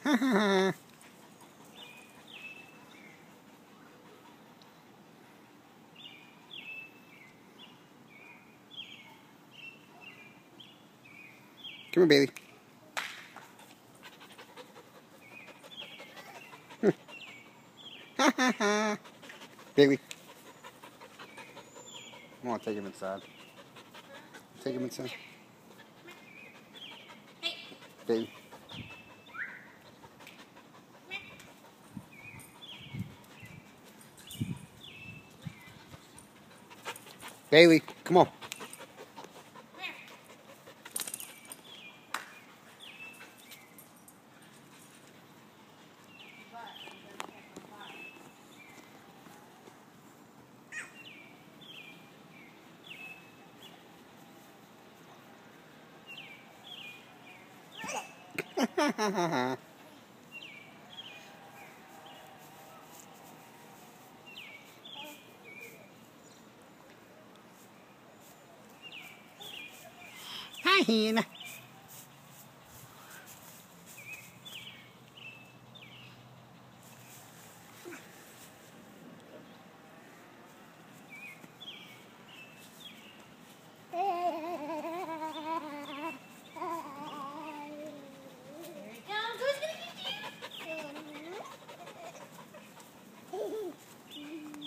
Come here, Bailey. Bailey. Come on, take him inside. Take him inside. Bailey. Bailey, come on. Hi, Hannah.